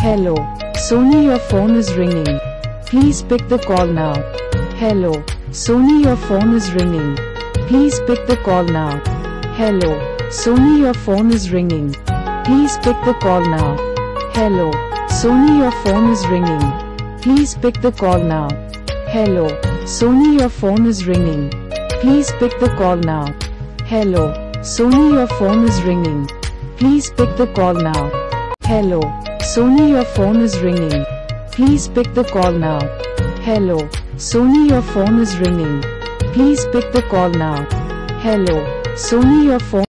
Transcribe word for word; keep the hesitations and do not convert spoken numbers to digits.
Hello, Sony your phone is ringing. Please pick the call now. Hello, Sony your phone is ringing. Please pick the call now. Hello, Sony your phone is ringing. Please pick the call now. Hello, Sony your phone is ringing. Please pick the call now. Hello, Sony your phone is ringing. Please pick the call now. Hello, Sony your phone is ringing. Please pick the call now. Hello, Sony your phone is ringing. Please pick the call now. Hello, Sony your phone is ringing. Please pick the call now. Hello, Sony your phone